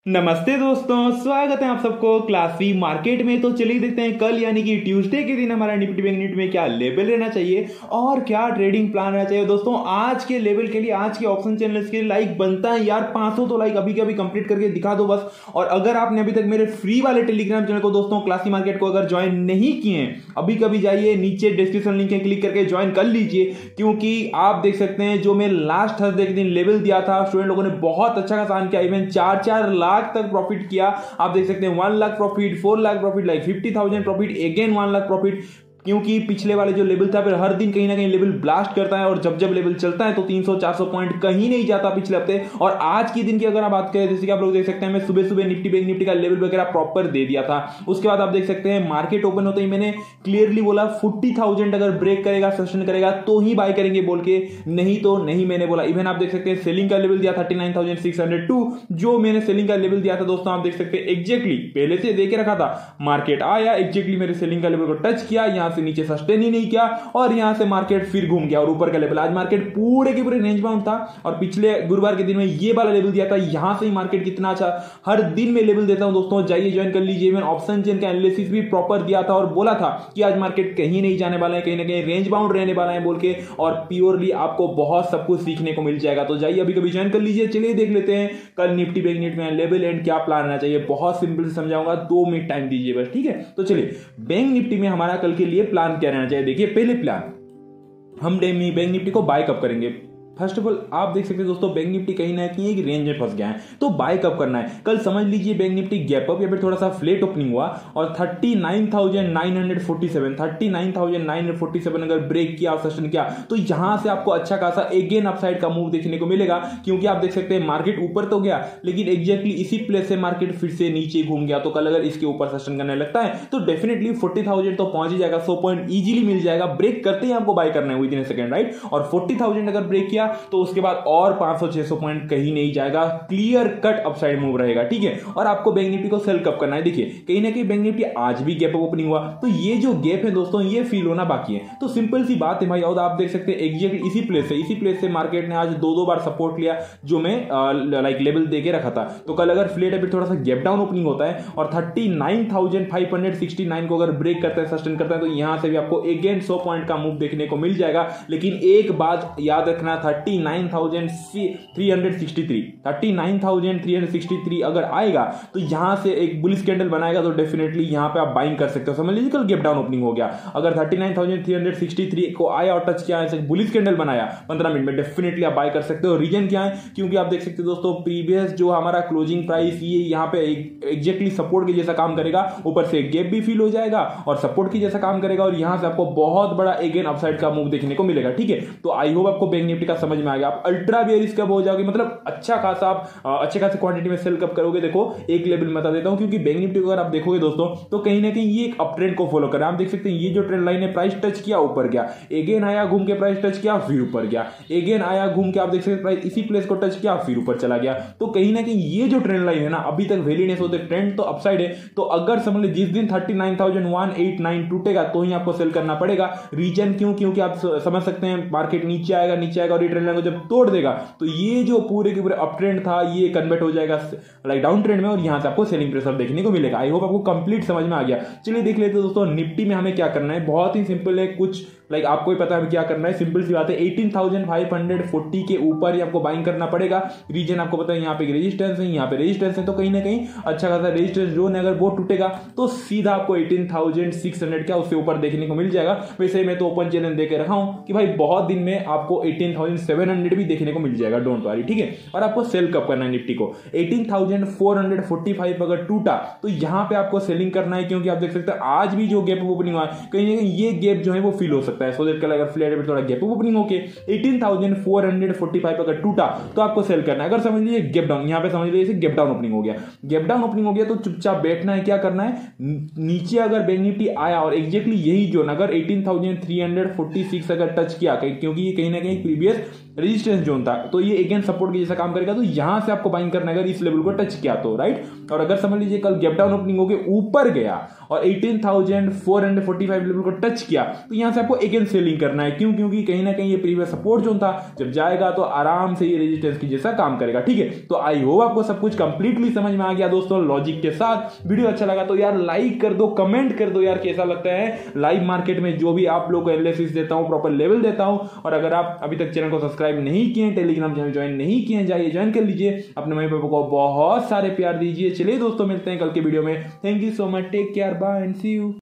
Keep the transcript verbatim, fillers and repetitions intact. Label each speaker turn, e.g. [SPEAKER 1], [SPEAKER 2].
[SPEAKER 1] नमस्ते दोस्तों, स्वागत है आप सबको क्लास वी मार्केट में। तो चलिए देखते हैं कल यानी कि ट्यूसडे के दिन हमारा निफ्टी बैंक निफ्टी में क्या लेवल रहना चाहिए और क्या ट्रेडिंग प्लान रहना चाहिए। दोस्तों आज के लेवल के लिए, आज के ऑप्शन चैनल्स के लिए लाइक बनता है यार पाँच सौ, तो लाइक अभी के अभी कंप्लीट करके दिखा दो बस। और अगर आपने अभी तक मेरे फ्री वाले टेलीग्राम चैनल को दोस्तों क्लास वी मार्केट को अगर ज्वाइन नहीं किए हैं, अभी कभी जाइए नीचे डिस्क्रिप्शन लिंक है, क्लिक करके ज्वाइन कर लीजिए। क्योंकि आप देख सकते हैं जो मैं लास्ट थर्सडे के दिन लेवल दिया था, स्टूडेंट लोगों ने बहुत अच्छा खासा अर्न किया, इवन चार चार लाख तक प्रॉफिट किया। आप देख सकते हैं one lakh profit, four lakh profit, like fifty thousand profit, again one lakh profit. क्योंकि पिछले वाले जो लेवल था फिर हर दिन कहीं ना कहीं लेवल ब्लास्ट करता है, और जब जब लेवल चलता है तो तीन सौ चार सौ पॉइंट कहीं नहीं जाता पिछले हफ्ते। और आज के दिन की अगर आप बात करें, जैसे कि आप लोग देख सकते हैं मैं सुबह सुबह निफ्टी बैंक निफ्टी का लेवल वगैरह प्रॉपर दे दिया था। उसके बाद आप देख सकते हैं मार्केट ओपन होते ही मैंने क्लियरली बोला फोर्टी थाउजेंड अगर ब्रेक करेगा, सस्टेन करेगा तो ही बाय करेंगे बोल के, नहीं तो नहीं मैंने बोला। इवन आप देख सकते हैं सेलिंग का लेवल दिया thirty nine thousand six hundred two, जो मैंने सेलिंग का लेवल दिया था दोस्तों आप देख सकते हैं एग्जैक्टली पहले से दे के रखा था। मार्केट आया एग्जैक्टली मेरे सेलिंग का लेवल को टच किया, यहां से नीचे सस्टेन ही नहीं किया और यहां से मार्केट फिर घूम गया और ऊपर का लेवल। आज मार्केट पूरे के पूरे रेंज बाउंड था और पिछले गुरुवार के दिन में ये वाला लेवल दिया था, यहां से ही मार्केट कितना अच्छा, हर दिन में लेवल देता हूं दोस्तों, जाइए ज्वाइन कर लीजिए। मैंने ऑप्शन चेन का एनालिसिस भी प्रॉपर दिया था और बोला था कि आज मार्केट कहीं नहीं जाने वाला है, कहीं ना कहीं रेंज बाउंड रहने वाला है बोल के, और प्योरली आपको बहुत सब कुछ सीखने को मिल जाएगा। तो जाइए अभी कभी ज्वाइन कर लीजिए। चलिए देख लेते हैं कल निफ्टी बैंक निफ्टी में लेवल एंड क्या प्लान रहना चाहिए। बहुत सिंपल से समझाऊंगा, दो मिनट टाइम दीजिए बस, ठीक है। तो चलिए बैंक निफ्टी में हमारा कल के लिए प्लान क्या रहना चाहिए। देखिए पहले प्लान, हम बैंक निफ्टी को बाय कब करेंगे। फर्स्ट ऑफ ऑल आप देख सकते हैं दोस्तों बैंक निफ्टी कहीं ना कहीं एक रेंज में फंस गया है, तो बाय कब करना है। कल समझ लीजिए बैंक निफ्टी गैप अप या फिर थोड़ा सा फ्लेट ओपनिंग हुआ और thirty nine thousand nine hundred forty seven thirty nine thousand nine hundred forty seven अगर ब्रेक किया और सस्टेन किया, तो यहां से आपको अच्छा खासा अगेन अपसाइड का मूव देखने को मिलेगा। क्योंकि आप देख सकते हैं मार्केट ऊपर तो गया, लेकिन एग्जैक्टली इसी प्लेस से मार्केट फिर से नीचे घूम गया। तो कल अगर इसके ऊपर सस्टेन करने लगता है तो डेफिनेटली फोर्टी थाउजेंड तो पहुंच ही जाएगा, सौ पॉइंट इजीली मिल जाएगा। ब्रेक करते ही आपको बाय करना है with in a second, right. और फोर्टी थाउजेंड अगर ब्रेक किया तो उसके बाद और पाँच सौ छह सौ पॉइंट कहीं नहीं जाएगा, क्लियर कट अपसाइड मूव रहेगा, ठीक है। और आपको बैंक निफ्टी को सेल कब करना है। देखिए कहीं ना कहीं बैंक निफ्टी आज भी गैप अप ओपनिंग हुआ, तो ये जो गैप है दोस्तों ये फील होना बाकी है। तो सिंपल सी बात है भाई, और आप देख सकते हैं एग्जैक्ट इसी प्लेस से इसी प्लेस से मार्केट ने आज दो दो बार सपोर्ट लिया, जो मैं लाइक लेवल दे के रखा था। तो कल अगर फ्लेट अभी थोड़ा सा गैप डाउन ओपनिंग होता है और thirty nine thousand five hundred sixty nine को अगर ब्रेक करता है, सस्टेन करता है, तो यहां से भी आपको अगेन सौ पॉइंट का मूव देखने को मिल जाएगा। लेकिन एक बात याद रखना, thirty nine thousand three hundred sixty three thirty nine thousand three hundred sixty three अगर आएगा तो यहां से एक बुलिश कैंडल बनाएगा, तो डेफिनेटली यहां पे आप बाइंग कर सकते हो। समझ लीजिए कल गैप डाउन ओपनिंग हो गया, अगर thirty nine thousand three hundred sixty three को आया और टच किया, ऐसे बुलिश कैंडल बनाया पंद्रह मिनट में, डेफिनेटली आप बाय कर सकते हो। रीजन क्या है, क्योंकि आप देख सकते हो दोस्तों प्रीवियस जो हमारा क्लोजिंग प्राइस ये यहां पे एग्जैक्टली सपोर्ट के जैसा काम करेगा, ऊपर से गैप भी फील हो जाएगा और सपोर्ट की जैसा काम करेगा, और यहां से आपको बहुत बड़ा अगेन अपसाइड का मूव देखने को मिलेगा, ठीक है। तो आई होप आपको बैंक निफ्टी का समझ में आ गया। आप अल्ट्रा बेयरिश कब हो जाओगे, मतलब अच्छा खासा आप अच्छे खासे क्वांटिटी में सेल कब करोगे। देखो एक लेवल बता देता हूं, क्योंकि बैंक निफ्टी को अगर आप देखोगे दोस्तों तो कहीं ना कहीं ये एक अप ट्रेंड को फॉलो कर रहा है। आप देख सकते हैं ये जो ट्रेंड लाइन है, प्राइस टच किया ऊपर गया, अगेन आया घूम के प्राइस टच किया फिर ऊपर गया, अगेन आया घूम के आप देख सकते हैं प्राइस इसी प्लेस को टच किया फिर ऊपर चला गया। तो कहीं ना कहीं ये जो ट्रेंड लाइन है ना अभी तक वैलिडेंस होते, ट्रेंड तो अपसाइड है। तो अगर समझ लीजिए जिस दिन thirty nine thousand one eighty nine टूटेगा तो ही आपको सेल करना पड़ेगा। रीजन क्यों, क्योंकि आप समझ सकते हैं मार्केट नीचे आएगा नीचे आएगा और ये ट्रेंड लाइन को जब तोड़ देगा तो ये जो पूरे के पूरे अप ट्रेंड था ये कन्वर्ट हो जाएगा लाइक डाउन ट्रेंड में, और यहां से आपको सेलिंग प्रेशर देखने को मिलेगा। आई होप आपको कंप्लीट समझ में आ गया। चलिए देख लेते हैं दोस्तों निफ्टी में हमें क्या करना है। बहुत ही सिंपल है, कुछ लाइक like, आपको ही पता है क्या करना है, सिंपल सी बात है। Eighteen thousand five hundred forty के ऊपर ही आपको बाइंग करना पड़ेगा। रीजन आपको पता है, यहाँ पे रेजिस्टेंस है, यहाँ पे रेजिस्टेंस है, तो कहीं ना कहीं अच्छा खासा रेजिस्टेंस जोन है, अगर वो टूटेगा तो सीधा आपको एटीन थाउजेंड सिक्स हंड्रेड क्या उससे ऊपर देखने को मिल जाएगा। वैसे मैं तो ओपन चैलेंज देके रखा हूं कि भाई बहुत दिन में आपको एटीन थाउजेंड सेवन हंड्रेड भी देखने को मिल जाएगा, डोंट वरी, ठीक है। और आपको सेल कब करना है निफ्टी को, eighteen thousand four hundred forty five अगर टूटा तो यहां पे आपको सेलिंग करना है। क्योंकि आप देख सकते हैं आज भी जो गैप ओपनिंग हुआ कहीं ना कहीं ये गैप जो है वो फील हो सकता है। सो दैट कल अगर फ्लेट पे थोड़ा गैप ओपनिंग होके eighteen thousand four hundred forty five अगर टूटा तो आपको सेल करना है। अगर समझ लीजिए गैप डाउन, यहां पे समझ लीजिए गैप डाउन ओपनिंग हो गया, गैप डाउन ओपनिंग हो गया तो चुपचाप बैठना है, क्या करना है, नीचे अगर बैंक निफ्टी आया और एग्जैक्टली यही जोन अगर eighteen thousand three hundred forty six अगर टच किया, क्योंकि ये कहीं ना कहीं प्रीवियस रेजिस्टेंस जोन था, तो ये अगेन सपोर्ट की जैसा काम करेगा, तो यहां से आपको बाइंग करना है अगर इस लेवल को टच किया तो, राइट। और अगर समझ लीजिए कल गैप डाउन ओपनिंग होके ऊपर गया और eighteen thousand four hundred forty five level को टच किया तो यहां से आपको अगेंस्ट सेलिंग करना है। क्यों? क्योंकि कहीं ना कहीं ये प्रीवियस सपोर्ट जो था जब जाएगा तो आराम से ये रेजिस्टेंस की जैसा काम करेगा। ठीक है, तो आई होप आपको सब कुछ कंप्लीटली समझ में आ गया दोस्तों लॉजिक के साथ। वीडियो अच्छा लगा तो यार लाइक कर दो, कमेंट कर दो यार कैसा लगता है लाइव मार्केट में जो भी आप लोग को एनालिसिस देता हूं, प्रॉपर लेवल देता हूं। और अगर आप अभी तक चैनल को सब्सक्राइब नहीं किए, टेलीग्राम चैनल ज्वाइन नहीं किए, जाइए ज्वाइन कर लीजिए, अपने मम्मी पापा को बहुत सारे प्यार दीजिए। चलिए दोस्तों मिलते हैं कल के वीडियो में। Thank you so much, take care, bye and see you.